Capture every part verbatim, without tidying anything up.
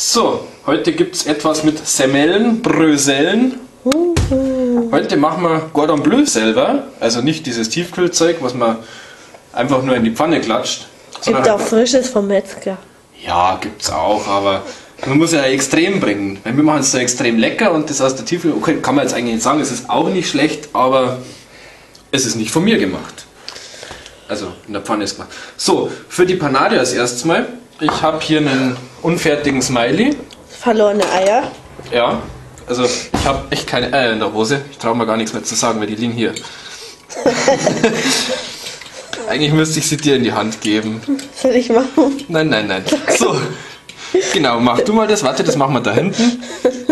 So, heute gibt es etwas mit Semmeln, Bröseln. Heute machen wir Cordon Bleu selber, also nicht dieses Tiefkühlzeug, was man einfach nur in die Pfanne klatscht. Gibt auch frisches vom Metzger. Ja, gibt's auch, aber man muss ja extrem bringen. Weil wir machen es so extrem lecker und das aus der Tiefkühl, okay, kann man jetzt eigentlich nicht sagen, es ist auch nicht schlecht, aber es ist nicht von mir gemacht. Also in der Pfanne ist gemacht. So, für die Panade als erstes mal. Ich habe hier einen unfertigen Smiley. Verlorene Eier. Ja, also ich habe echt keine Eier in der Hose. Ich traue mir gar nichts mehr zu sagen, weil die liegen hier. Eigentlich müsste ich sie dir in die Hand geben. Soll ich machen? Nein, nein, nein. So, genau, mach du mal das. Warte, das machen wir da hinten.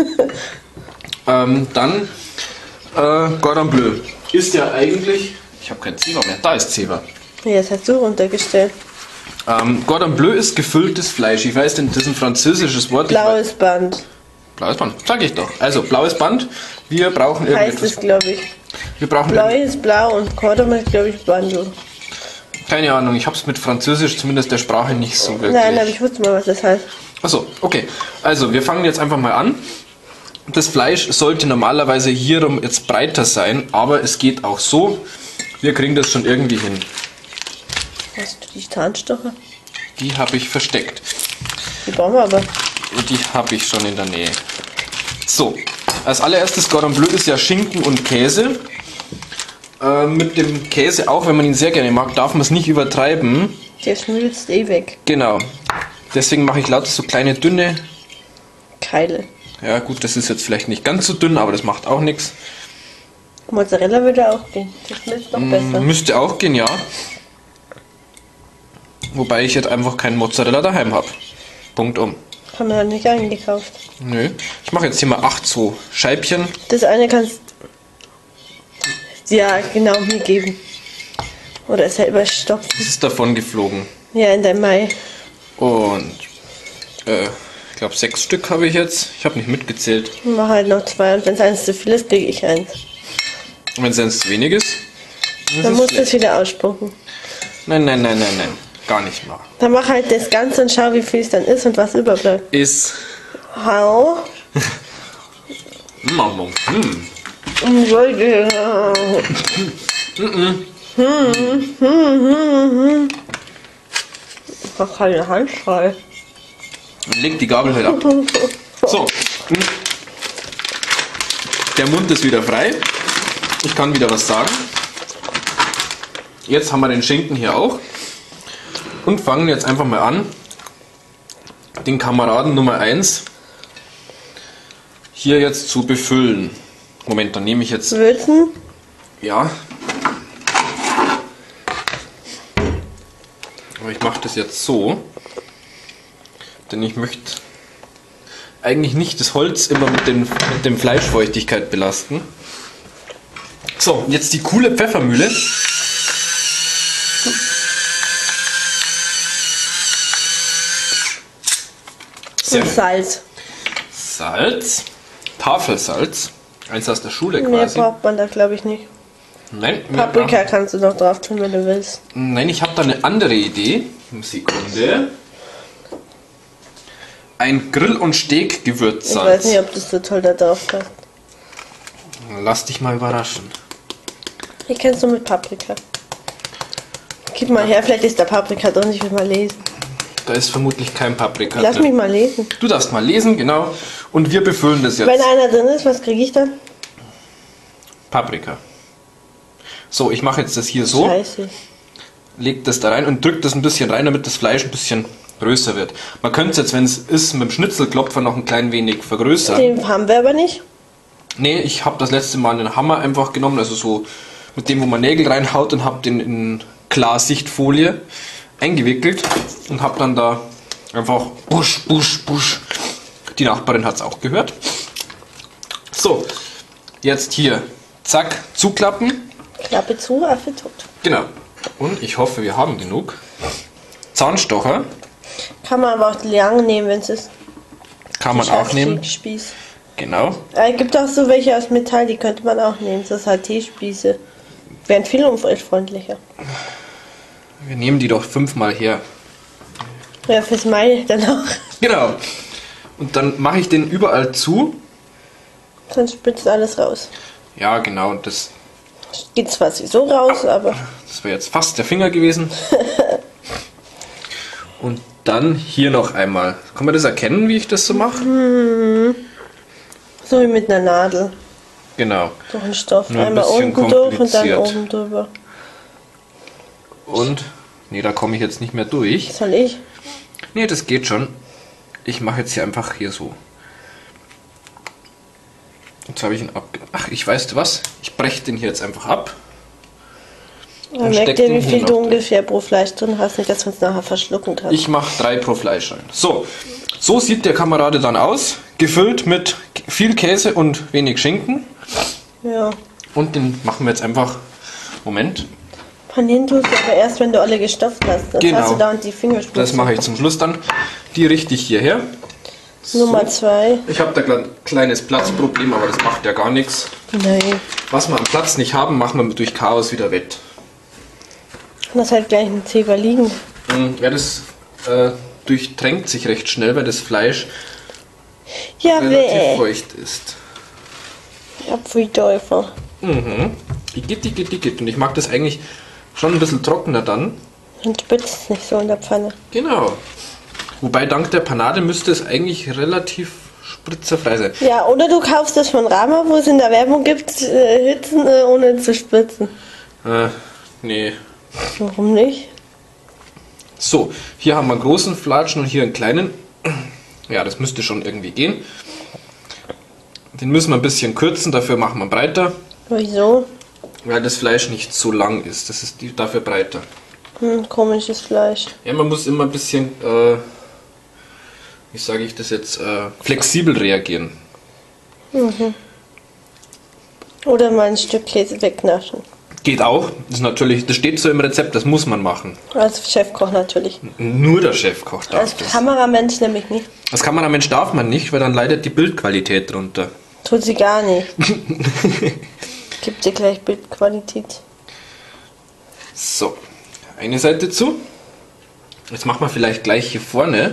Ähm, dann äh, Cordon Bleu. Ist ja eigentlich... Ich habe kein Zewa mehr. Da ist Zewa. Ja, das hast du runtergestellt. Ähm, Cordon Bleu ist gefülltes Fleisch. Ich weiß, das ist ein französisches Wort. Blaues Band. Blaues Band, sag ich doch. Also, blaues Band. Wir brauchen irgendetwas. Heißt es, glaube ich. Wir brauchen Blau ist blau und Cordon ist, glaube ich, Bandel. Keine Ahnung, ich habe es mit Französisch zumindest der Sprache nicht so wirklich. Nein, aber ich wusste mal, was das heißt. Achso, okay. Also, wir fangen jetzt einfach mal an. Das Fleisch sollte normalerweise hierum jetzt breiter sein, aber es geht auch so. Wir kriegen das schon irgendwie hin. Hast du die Zahnstocher? Die habe ich versteckt. Die brauchen wir aber. Die habe ich schon in der Nähe. So, als allererstes Cordon Bleu ist ja Schinken und Käse. Äh, mit dem Käse, auch wenn man ihn sehr gerne mag, darf man es nicht übertreiben. Der schmilzt eh weg. Genau. Deswegen mache ich lauter so kleine, dünne Keile. Ja gut, das ist jetzt vielleicht nicht ganz so dünn, aber das macht auch nichts. Mozzarella würde auch gehen. Das schmilzt noch besser. Müsste auch gehen, ja. Wobei ich jetzt einfach keinen Mozzarella daheim habe. Punkt um. Haben wir halt nicht eingekauft. Nö. Ich mache jetzt hier mal acht so Scheibchen. Das eine kannst ja genau mir geben. Oder selber stopfen. Das ist davon geflogen. Ja, in deinem Mai. Und äh, ich glaube sechs Stück habe ich jetzt. Ich habe nicht mitgezählt. Ich mache halt noch zwei und wenn es eins zu viel ist, kriege ich eins. Und wenn es eins zu wenig ist, dann, dann ist musst es du es wieder ausspucken. Nein, nein, nein, nein, nein. Gar nicht mal. Dann mach halt das Ganze und schau, wie viel es dann ist und was überbleibt. Ist. Hau. Mama. Hm. Mach keine Hand frei. Leg die Gabel halt ab. So. Der Mund ist wieder frei. Ich kann wieder was sagen. Jetzt haben wir den Schinken hier auch. Und fangen jetzt einfach mal an, den Kameraden Nummer eins hier jetzt zu befüllen. Moment, dann nehme ich jetzt... Würzen? Ja. Aber ich mache das jetzt so, denn ich möchte eigentlich nicht das Holz immer mit, den, mit dem Fleischfeuchtigkeit belasten. So, jetzt die coole Pfeffermühle. Sehr Und schön. Salz. Salz, Tafelsalz, eins aus der Schule Mehr quasi. braucht man da glaube ich nicht. Nein, wir Paprika brauchen- kannst du noch drauf tun, wenn du willst. Nein, ich habe da eine andere Idee. Sekunde. Ein Grill- und Ich weiß Steak-Gewürzsalz. nicht, ob das so toll da drauf passt. Lass dich mal überraschen. Ich kenn's nur mit Paprika. Gib mal her, vielleicht ist da Paprika drin, ich will mal lesen. Da ist vermutlich kein Paprika Lass drin. mich mal lesen. Du darfst mal lesen, genau. Und wir befüllen das jetzt. Wenn einer drin ist, was kriege ich dann? Paprika. So, ich mache jetzt das hier so. Scheiße. Leg das da rein und drück das ein bisschen rein, damit das Fleisch ein bisschen größer wird. Man könnte es jetzt, wenn es ist, mit dem Schnitzelklopfer noch ein klein wenig vergrößern. Den haben wir aber nicht. Nee, ich habe das letzte Mal einen Hammer einfach genommen, also so mit dem, wo man Nägel reinhaut, und habe den in Klarsichtfolie eingewickelt und habe dann da einfach busch, busch, busch. Die Nachbarin hat es auch gehört. So, jetzt hier, zack, zuklappen. Klappe zu, Affe tot. Genau. Und ich hoffe, wir haben genug. Zahnstocher Kann man aber auch lang nehmen, wenn es ist. kann man auch nehmen. Spieß. Genau. Es gibt auch so welche aus Metall, die könnte man auch nehmen. So H T-Spieße. Wären viel umweltfreundlicher. Wir nehmen die doch fünfmal her. Ja, fürs Mai dann auch. Genau. Und dann mache ich den überall zu. Sonst spritzt alles raus. Ja, genau. Und das, Geht zwar so raus, aber... das wäre jetzt fast der Finger gewesen. Und dann hier noch einmal. Kann man das erkennen, wie ich das so mache? Hm. So wie mit einer Nadel. Genau. Durch den Stoff. Nur ein Einmal bisschen unten durch und dann kompliziert. oben drüber. Und, nee, da komme ich jetzt nicht mehr durch. Soll ich? Nee, das geht schon. Ich mache jetzt hier einfach hier so. Jetzt habe ich ihn ab. Ach, ich weiß was. Ich breche den hier jetzt einfach ab. Man Und merkt steck dir, den wie hier viel noch du drin. ungefähr pro Fleisch drin hast, nicht, dass man es nachher verschlucken kann. Ich mache drei pro Fleisch rein. So, so sieht der Kamerade dann aus. Gefüllt mit viel Käse und wenig Schinken. Ja. Und den machen wir jetzt einfach. Moment. Panieren tust du aber erst, wenn du alle gestopft hast. Dann Genau. hast du da und die Fingerspitzen. Das mache ich zum Schluss dann. Die richte ich hierher. Nummer zwei. Ich habe da ein kleines Platzproblem, aber das macht ja gar nichts. Nein. Was wir am Platz nicht haben, machen wir durch Chaos wieder wett. Das halt gleich ein Zeber liegen. Ja, das äh, durchtränkt sich recht schnell, weil das Fleisch Ja, relativ weh. feucht ist. Ja, pfui Teufel. Mhm. Igitt, igitt, igitt. Und ich mag das eigentlich schon ein bisschen trockener dann. Dann spitzt es nicht so in der Pfanne. Genau. Wobei dank der Panade müsste es eigentlich relativ spritzerfrei sein. Ja, oder du kaufst das von Rama, wo es in der Werbung gibt, äh, Hitzen äh, ohne zu spritzen. Äh, nee. Warum nicht? So, hier haben wir einen großen Flatschen und hier einen kleinen. Ja, das müsste schon irgendwie gehen. Den müssen wir ein bisschen kürzen, dafür machen wir breiter, Wieso? weil das Fleisch nicht so lang ist. Das ist die, dafür breiter. Hm, komisches Fleisch. Ja, man muss immer ein bisschen, äh, wie sage ich das jetzt, äh, flexibel reagieren. Oder mal ein Stück Käse wegnaschen. Geht auch. Das ist natürlich, das steht so im Rezept, das muss man machen. Als Chefkoch natürlich. Nur der Chefkoch darf Als das. Kameramensch nämlich nicht. Als Kameramensch darf man nicht, weil dann leidet die Bildqualität drunter. Tut sie gar nicht. Gibt dir gleich Bildqualität. So, eine Seite zu. Jetzt machen wir vielleicht gleich hier vorne.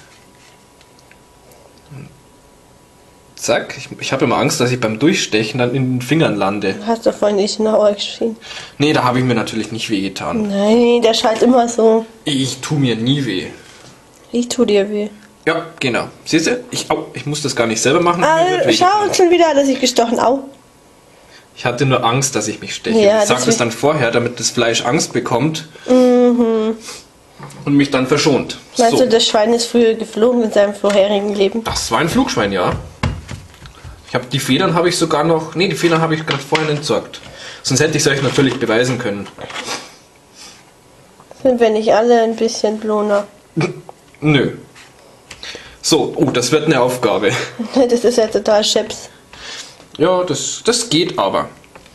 Zack, ich, ich habe immer Angst, dass ich beim Durchstechen dann in den Fingern lande. Hast du vorhin nicht genauer geschrien? Nee, da habe ich mir natürlich nicht wehgetan. Nein, der schallt immer so. Ich tu mir nie weh. Ich tu dir weh. Ja, genau. Siehst du? Ich, au, ich muss das gar nicht selber machen. Mir wird Ah, wehgetan. schau, schon wieder hat er sich gestochen. Au. Ich hatte nur Angst, dass ich mich steche. Ja, ich sage das deswegen- dann vorher, damit das Fleisch Angst bekommt Mhm. und mich dann verschont. Meinst So. du, das Schwein ist früher geflogen in seinem vorherigen Leben? Das war ein Flugschwein, ja. Ich habe die Federn habe ich sogar noch. Nee, die Federn habe ich gerade vorhin entsorgt. Sonst hätte ich es euch natürlich beweisen können. Sind wir nicht alle ein bisschen bloner? Nö. So, oh, das wird eine Aufgabe. Das ist ja total scheps. Ja, das, das geht aber.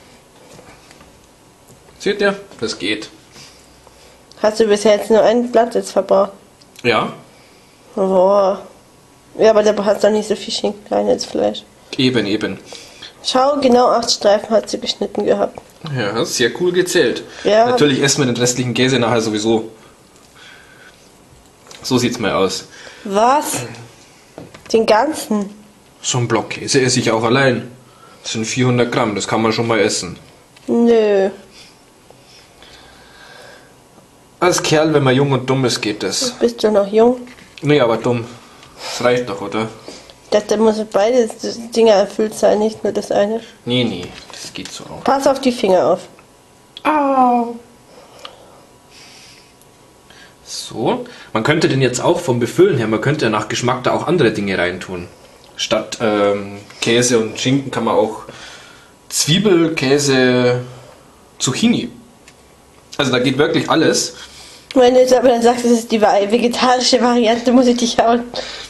Seht ihr? Das geht. Hast du bisher jetzt nur ein Blatt jetzt verbraucht? Ja, Boah. Ja, aber da hast du nicht so viel Schinken rein ins Fleisch. eben, eben. Schau, genau acht Streifen hat sie geschnitten gehabt. Ja, sehr cool gezählt. Ja. Natürlich essen wir den restlichen Käse nachher sowieso. So sieht's mal aus. Was? Den ganzen? So ein Block Käse esse ich auch allein. Das sind vierhundert Gramm, das kann man schon mal essen. Nö. Als Kerl, wenn man jung und dumm ist, geht das. Bist du noch jung? Nee, aber dumm. Das reicht doch, oder? Das, da muss beide Dinger erfüllt sein, nicht nur das eine. Nee, nee, das geht so auch. Pass auf die Finger auf. Au. So, man könnte den jetzt auch vom Befüllen her, man könnte ja nach Geschmack da auch andere Dinge reintun. Statt ähm, Käse und Schinken kann man auch Zwiebel, Käse, Zucchini. Also da geht wirklich alles. Wenn du jetzt aber dann sagst, das ist die vegetarische Variante, muss ich dich hauen.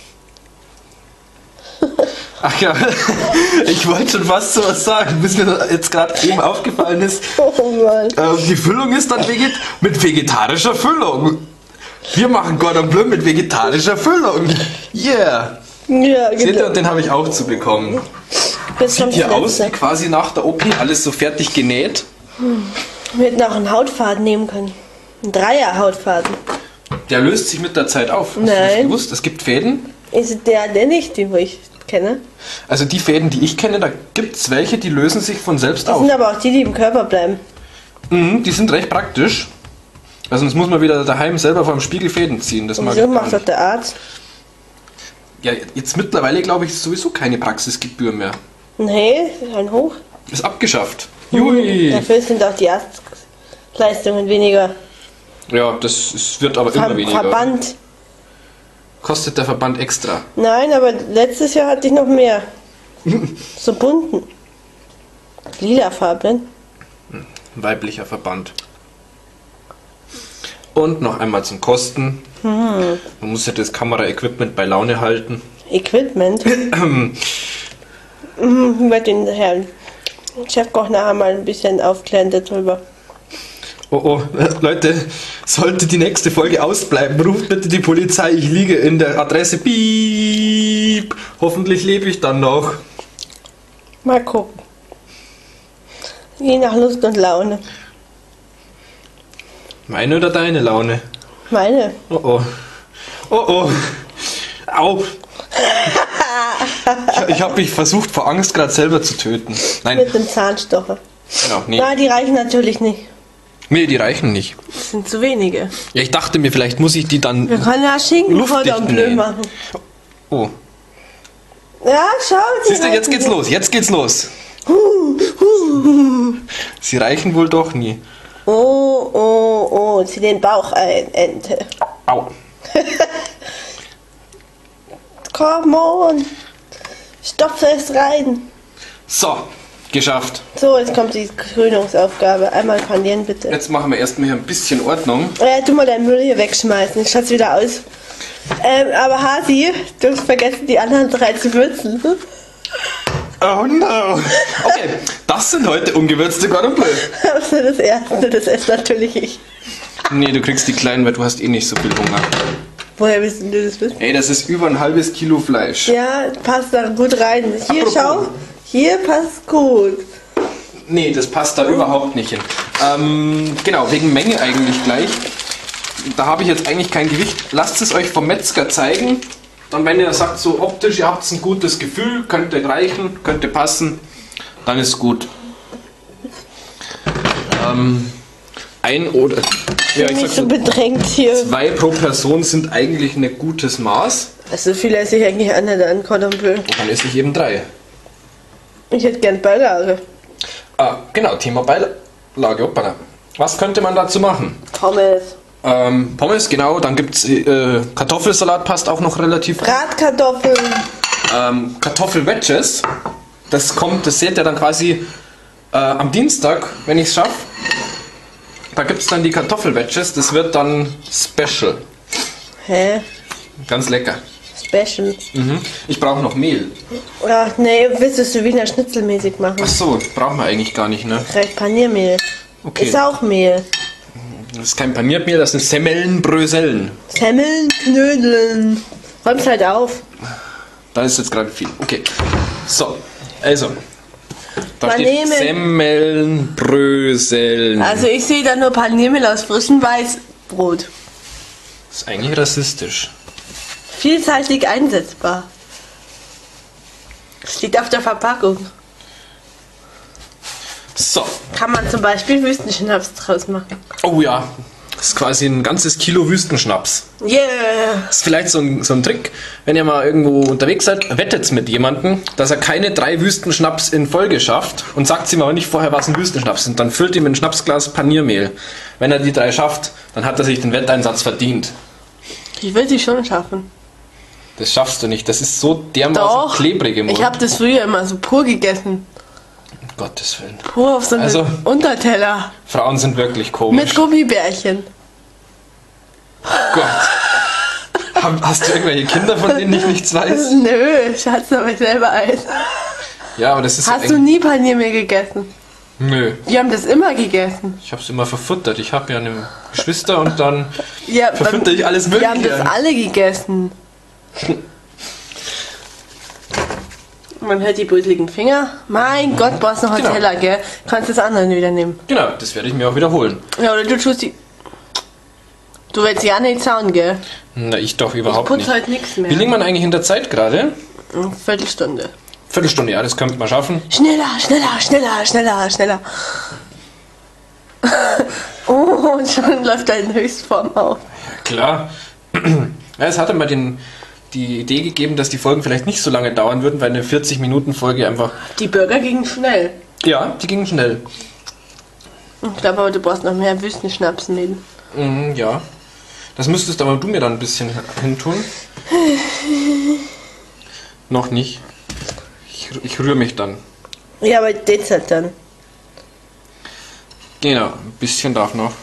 Ach ja, ich wollte schon fast sowas sagen, bis mir jetzt gerade eben aufgefallen ist. Oh Mann. Ähm, die Füllung ist dann veget mit vegetarischer Füllung. Wir machen Cordon Bleu mit vegetarischer Füllung. Yeah. Ja, Seht ihr, genau. und den habe ich auch zu bekommen. Jetzt Sieht kommt hier das aus wie letzte. quasi nach der O P, alles so fertig genäht. Wir hätten auch einen Hautfaden nehmen können. Ein Dreier-Hautfaden. Der löst sich mit der Zeit auf. Hast du Nein. nicht gewusst? Es gibt Fäden, Ist der denn nicht, den ich kenne? Also die Fäden, die ich kenne, da gibt es welche, die lösen sich von selbst Das auf. sind aber auch die, die im Körper bleiben. Mhm, die sind recht praktisch. Also sonst muss man wieder daheim selber vor dem Spiegel Fäden ziehen. Das mag Wieso ich gar macht das nicht. der Arzt? Ja, jetzt mittlerweile glaube ich ist sowieso keine Praxisgebühr mehr. Nee, ein Hoch. Ist abgeschafft. Jui! Dafür sind auch die Arztleistungen weniger. Ja, das ist, wird aber Ver immer weniger. Verband. Kostet der Verband extra. Nein, aber letztes Jahr hatte ich noch mehr. So bunten. Lilafarbenen. Weiblicher Verband. Und noch einmal zum Kosten. Hm. Man muss ja das Kameraequipment bei Laune halten. Equipment. Mhm, ich werde den Herrn Chefkoch nachher mal ein bisschen aufklären darüber. Oh oh, Leute, sollte die nächste Folge ausbleiben, ruft bitte die Polizei. Ich liege in der Adresse. Piep. Hoffentlich lebe ich dann noch. Mal gucken. Je nach Lust und Laune. Meine oder deine Laune? Meine. Oh oh. Oh oh. Au. Ich, ich habe mich versucht, vor Angst gerade selber zu töten. Nein, Mit dem Zahnstocher. genau, nee. Na, die reichen natürlich nicht. Nee, die reichen nicht. Das sind zu wenige. Ja, ich dachte mir, vielleicht muss ich die dann... Wir können ja Schinken Luftdicht voll und blöd nähen. machen. Oh. Ja, schau. die Siehst du, jetzt reichen geht's nicht. los, jetzt geht's los. Huh, huh. Sie reichen wohl doch nie. Oh, oh, oh, zieh den Bauch ein, Ente. Au. Come on. Stopfe es rein. So, geschafft. So, jetzt kommt die Krönungsaufgabe. Einmal panieren, bitte. Jetzt machen wir erstmal hier ein bisschen Ordnung. Äh, tu mal deinen Müll hier wegschmeißen. Ich schaut's wieder aus. Ähm, aber Hasi, du hast vergessen, die anderen drei zu würzen. Oh no. Okay, das sind heute ungewürzte Cordon Bleu. Das ist das Erste, das ist natürlich ich. Nee, du kriegst die kleinen, weil du hast eh nicht so viel Hunger. Woher wissen du das wissen? Ey, das ist über ein halbes Kilo Fleisch. Ja, passt da gut rein. Hier, Apropos. schau. Hier passt gut. Nee, das passt da überhaupt nicht hin. Ähm, genau, wegen Menge eigentlich gleich. Da habe ich jetzt eigentlich kein Gewicht. Lasst es euch vom Metzger zeigen. Dann, wenn ihr sagt, so optisch, ihr habt ein gutes Gefühl, könnte reichen, könnte passen, dann ist gut. Ähm, ein oder ja, ich Nicht sag so so, bedrängt hier. zwei pro Person sind eigentlich ein gutes Maß. Also viel esse ich eigentlich auch nicht an Cordon Bleu. Dann esse ich eben drei. Ich hätte gern Beilage. Ah, genau, Thema Beilage. Hoppala. Was könnte man dazu machen? Pommes. Ähm, Pommes, genau, dann gibt es äh, Kartoffelsalat, passt auch noch relativ gut. Bratkartoffeln. Ähm, Kartoffelwedges, das kommt, das seht ihr dann quasi äh, am Dienstag, wenn ich es schaffe. Da gibt es dann die Kartoffelwedges, das wird dann Special. Hä? Ganz lecker. Special. Mhm. Ich brauche noch Mehl. Ach nee, willst du es so Wiener Schnitzelmäßig machen? Ach so, brauchen wir eigentlich gar nicht, ne? Reicht Paniermehl. Okay. Ist auch Mehl. Das ist kein Paniermehl, das sind Semmeln-Brösellen. Semmeln, Knödeln. Räum's halt auf. Da ist jetzt gerade viel. Okay. So, also. Da Mal steht nehmen. Semmeln-Bröseln. Also ich sehe da nur Paniermehl aus frischem Weißbrot. Das ist eigentlich rassistisch. Vielseitig einsetzbar. Steht auf der Verpackung. So. Kann man zum Beispiel Wüstenschnaps draus machen. Oh ja. Das ist quasi ein ganzes Kilo Wüstenschnaps. Yeah! Das ist vielleicht so ein, so ein Trick, wenn ihr mal irgendwo unterwegs seid, wettet mit jemandem, dass er keine drei Wüstenschnaps in Folge schafft und sagt ihm aber nicht vorher, was ein Wüstenschnaps ist. Und dann füllt ihm ein Schnapsglas Paniermehl. Wenn er die drei schafft, dann hat er sich den Wetteinsatz verdient. Ich will sie schon schaffen. Das schaffst du nicht. Das ist so dermaßen Doch. klebrig im Mund. Ich habe das früher immer so pur gegessen. Um Gottes Willen. Pur auf so einem Also- Unterteller. Frauen sind wirklich komisch. Mit Gummibärchen. Gott. Hab- Hast du irgendwelche Kinder, von denen ich nichts weiß? Nö, Schatz, aber ich selber Eis. Ja, aber das ist Hast so du nie Paniermehl gegessen? Nö. Wir haben das immer gegessen. Ich hab's immer verfuttert. Ich habe ja eine Geschwister und dann Ja, verfütter ich alles wir haben Mögliche. das alle gegessen. Man hört die bröseligen Finger. Mein Gott, brauchst noch einen Genau. Teller, gell? Kannst das andere wieder nehmen. Genau, das werde ich mir auch wiederholen. Ja, oder du tust die... Du willst ja nicht sagen, gell? Na, ich doch Ich überhaupt putze nicht. heute nichts mehr. Wie liegt man eigentlich in der Zeit gerade? Eine Viertelstunde. Viertelstunde, ja, das könnte man schaffen. Schneller, schneller, schneller, schneller, schneller. Oh, und schon läuft deine Höchstform auf. Ja, klar. Ja, es hatte mal den, die Idee gegeben, dass die Folgen vielleicht nicht so lange dauern würden, weil eine vierzig-Minuten-Folge einfach... Die Burger gingen schnell. Ja, die gingen schnell. Ich glaube aber, du brauchst noch mehr Wüstenschnaps nehmen. Mhm, ja. Das müsstest aber du mir dann ein bisschen hintun. Noch nicht. Ich, ich rühre mich dann. Ja, aber dezent dann. Genau, ein bisschen darf noch.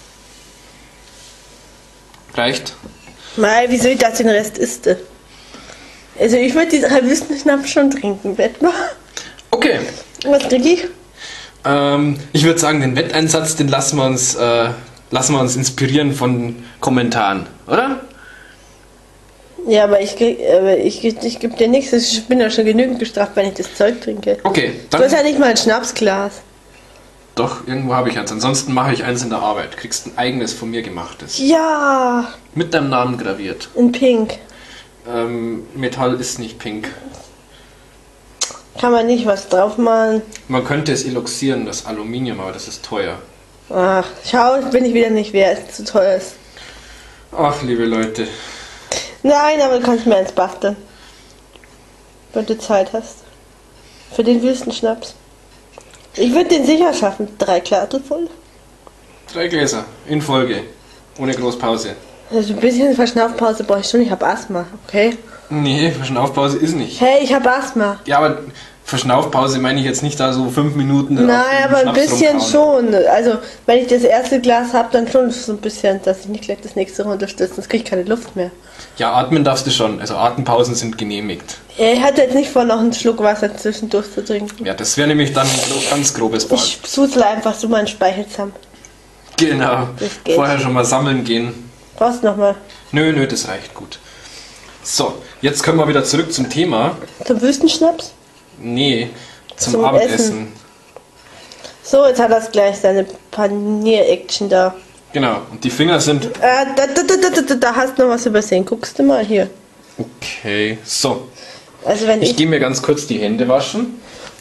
Reicht. Mei, wieso ich das den Rest isste? Also ich würde die drei Wüstenschnaps schon trinken, wettbar. Okay. Was trinke ich? Ähm, ich würde sagen, den Wetteinsatz, den lassen wir uns, äh, lassen wir uns inspirieren von Kommentaren, oder? Ja, aber ich, krieg- aber ich, ich gebe dir nichts. Ich bin ja schon genügend gestraft, wenn ich das Zeug trinke. Okay, Du hast dann. ja nicht mal ein Schnapsglas. Doch, irgendwo habe ich eins. Ansonsten mache ich eins in der Arbeit. Kriegst ein eigenes von mir gemachtes. Ja, Mit deinem Namen graviert. in Pink. Ähm, Metall ist nicht pink. Kann man nicht was drauf malen. Man könnte es eloxieren, das Aluminium, aber das ist teuer. Ach, schau, bin ich wieder nicht wert, es zu teuer ist. Ach, liebe Leute. Nein, aber du kannst mir eins basteln. Wenn du Zeit hast. Für den Wüstenschnaps. Ich würde den sicher schaffen. Drei Glasel voll. Drei Gläser in Folge. Ohne Großpause. Also ein bisschen Verschnaufpause brauche ich schon. Ich habe Asthma, okay? Nee, Verschnaufpause ist nicht. Hey, ich habe Asthma. Ja, aber Verschnaufpause meine ich jetzt nicht da so fünf Minuten. auf Nein, den aber ein Schnaps bisschen rumkauen. schon. Also, wenn ich das erste Glas habe, dann schon so ein bisschen, dass ich nicht gleich das nächste runterstürze. Sonst kriege ich keine Luft mehr. Ja, atmen darfst du schon. Also Atempausen sind genehmigt. Ich hatte jetzt nicht vor, noch einen Schluck Wasser zwischendurch zu trinken. Ja, das wäre nämlich dann ein gro- ganz grobes Bad. Ich susel einfach so meinen Speichel zusammen. Genau. Das geht. Vorher schon mal sammeln gehen. Brauchst du noch mal Nö, nö, das reicht gut. So, jetzt können wir wieder zurück zum Thema. zum Wüstenschnaps? Nee, zum, Zum Abendessen. Essen. So, jetzt hat er gleich seine Panier-Action da. Genau, und die Finger sind... Äh, da, da, da, da, da, da hast du noch was übersehen. Guckst du mal hier. Okay, so. Also wenn Ich ich... gehe mir ganz kurz die Hände waschen.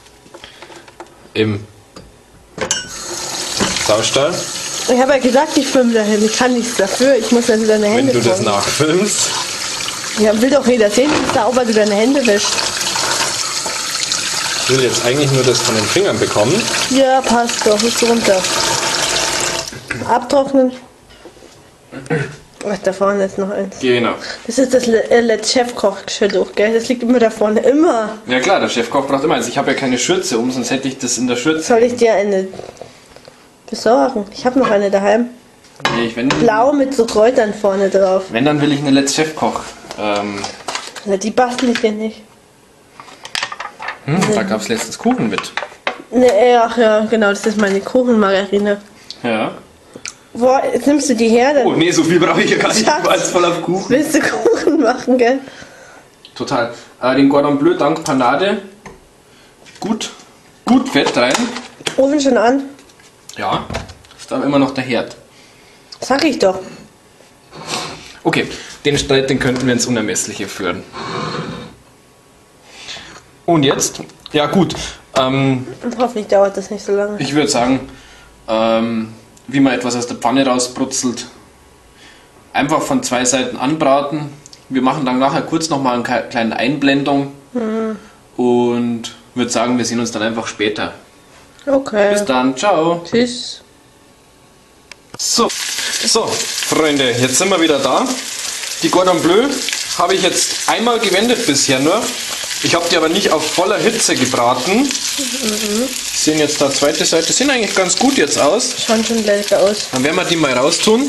Im Saustall. Ich habe ja gesagt, ich filme dahin. Ich kann nichts dafür. Ich muss also deine Wenn Hände du das waschen. nachfilmst. Ja, will doch jeder sehen, wie sauber du deine Hände wäschst. Ich will jetzt eigentlich nur das von den Fingern bekommen. Ja, passt doch. Ist runter. Abtrocknen. Ach, da vorne ist noch eins. Genau. Das ist das Le- äh, Let's Chefkoch-Geschirrtuch, gell? Das liegt immer da vorne. Immer. Ja klar, der Chefkoch braucht immer eins. Ich habe ja keine Schürze um, sonst hätte ich das in der Schürze. Soll ich dir eine besorgen? Ich habe noch eine daheim. Nee, ich, wenn, Blau mit so Kräutern vorne drauf. wenn, dann will ich eine Let's Chefkoch. Ähm, Na, die bastel ich dir nicht. hm, da gab es letztens Kuchen mit. Ne, ach ja, genau, das ist meine Kuchenmargarine. Ja. Boah, jetzt nimmst du die her, dann Oh nee, so viel brauche ich ja gar nicht. Ich Schatz. war jetzt voll auf Kuchen. willst du Kuchen machen, gell? Total. Äh, den Cordon Bleu dank Panade. Gut. Gut Fett rein. Ofen schon an. Ja. Ist aber immer noch der Herd. Sag ich doch. Okay, den Streit, den könnten wir ins Unermessliche führen. Und jetzt? Ja gut. Ähm, Und hoffentlich dauert das nicht so lange. ich würde sagen, ähm, wie man etwas aus der Pfanne rausbrutzelt, einfach von zwei Seiten anbraten. Wir machen dann nachher kurz nochmal eine ke- kleine Einblendung und würde sagen, wir sehen uns dann einfach später. Okay. Bis dann, ciao. Tschüss. So, so, Freunde, jetzt sind wir wieder da. Die Cordon Bleu habe ich jetzt einmal gewendet bisher nur. Ich habe die aber nicht auf voller Hitze gebraten. Mhm. Sehen jetzt da zweite Seite, sehen eigentlich ganz gut jetzt aus. Schauen schon lecker aus. Dann werden wir die mal raustun.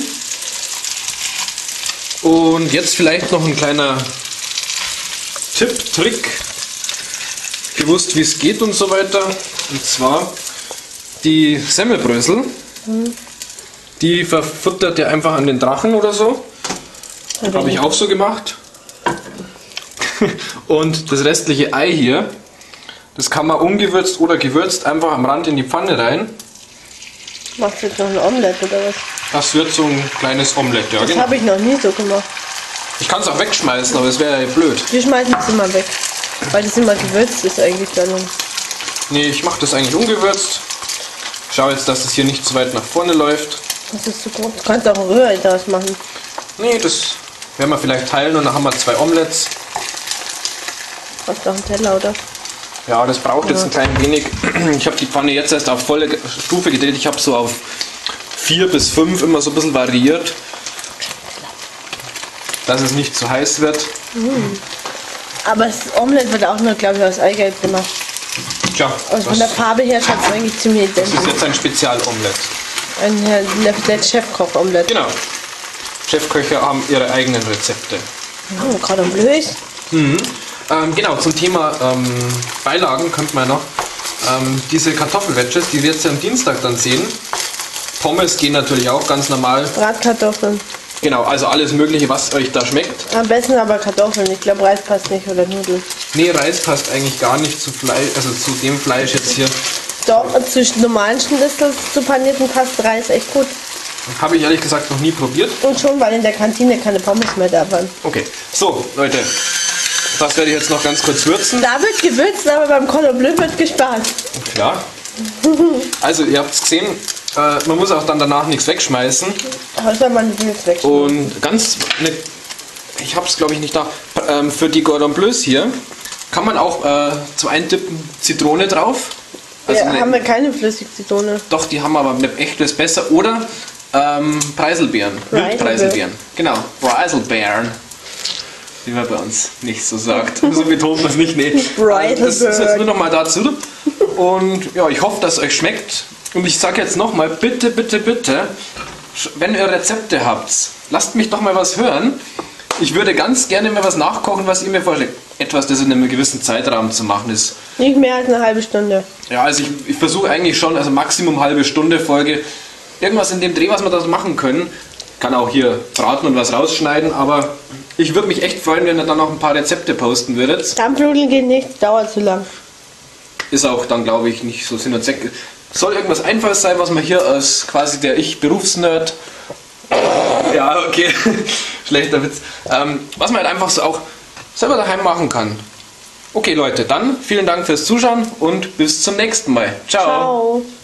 Und jetzt vielleicht noch ein kleiner Tipp, Trick. Gewusst, wie es geht und so weiter. Und zwar die Semmelbrösel. Die verfuttert ihr einfach an den Drachen oder so. Habe ich auch so gemacht. Und das restliche Ei hier, das kann man ungewürzt oder gewürzt einfach am Rand in die Pfanne rein. Machst du jetzt noch ein Omelette oder was? Das wird so ein kleines Omelette, ja Das genau. habe ich noch nie so gemacht. Ich kann es auch wegschmeißen, aber es wäre ja blöd. Wir schmeißen es immer weg. Weil das immer gewürzt ist eigentlich dann. Nee, ich mache das eigentlich ungewürzt. Schau jetzt, dass es hier nicht zu weit nach vorne läuft. Das ist so groß. Du kannst auch ein Rührei daraus machen. Nee, das werden wir vielleicht teilen und dann haben wir zwei Omelettes. Hast du auch einen Teller, oder? Ja, das braucht jetzt ein klein wenig. Ich habe die Pfanne jetzt erst auf volle Stufe gedreht. Ich habe so auf vier bis fünf immer so ein bisschen variiert, dass es nicht zu heiß wird. Aber das Omelette wird auch nur, glaube ich, aus Eigelb gemacht. Tja, Also von der das, Farbe her schaut es eigentlich ziemlich das ist identisch. jetzt ein Spezialomelett. Ein Herr Leflet Chefkoch-Omelette. Genau. Chefköche haben ihre eigenen Rezepte. Oh, Cordon Bleu ist. Ähm, genau, zum Thema ähm, Beilagen könnte man noch ähm, diese Kartoffelwedges, die wir jetzt am Dienstag dann sehen. Pommes gehen natürlich auch ganz normal. Bratkartoffeln. Genau, also alles Mögliche, was euch da schmeckt. Am besten aber Kartoffeln. Ich glaube, Reis passt nicht oder Nudeln. Nee, Reis passt eigentlich gar nicht zu Fleisch, also zu dem Fleisch jetzt hier. Doch, zwischen normalen Schnitzel zu panierten passt Reis echt gut. Habe ich ehrlich gesagt noch nie probiert. Und schon, weil in der Kantine keine Pommes mehr da waren. Okay, so Leute, das werde ich jetzt noch ganz kurz würzen. Da wird gewürzt, aber beim Cordon Bleu wird gespart. Klar. Also ihr habt es gesehen, äh, man muss auch dann danach nichts wegschmeißen. Außer man will es weg. Und ganz, ne, ich habe es glaube ich nicht da, ähm, für die Cordon Bleus hier kann man auch äh, zum Eintippen Zitrone drauf. Also Ja, ne, haben wir keine Flüssigzitrone. doch, die haben aber eine echtes besser. Oder ähm, Preiselbeeren, Preiselbeeren. Wildpreiselbeeren. Genau, Preiselbeeren. Wie man bei uns nicht so sagt. So betont man es nicht. Nee. Also das ist jetzt nur noch mal dazu. Und ja, ich hoffe, dass es euch schmeckt. Und ich sage jetzt noch mal, bitte, bitte, bitte, sch- wenn ihr Rezepte habt, lasst mich doch mal was hören. Ich würde ganz gerne mal was nachkochen, was ihr mir vorschlägt. Etwas, das in einem gewissen Zeitrahmen zu machen ist. Nicht mehr als eine halbe Stunde. Ja, also ich, ich versuche eigentlich schon, also Maximum halbe Stunde Folge, irgendwas in dem Dreh, was wir da so machen können. Kann auch hier braten und was rausschneiden, aber ich würde mich echt freuen, wenn ihr dann noch ein paar Rezepte posten würdet. Dampfnudeln geht nicht, dauert zu lang. Ist auch dann, glaube ich, nicht so Sinn und Zweck. Soll irgendwas Einfaches sein, was man hier als quasi der Ich-Berufsnerd. Ja, okay, schlechter Witz. Ähm, was man halt einfach so auch selber daheim machen kann. Okay, Leute, dann vielen Dank fürs Zuschauen und bis zum nächsten Mal. Ciao. Ciao.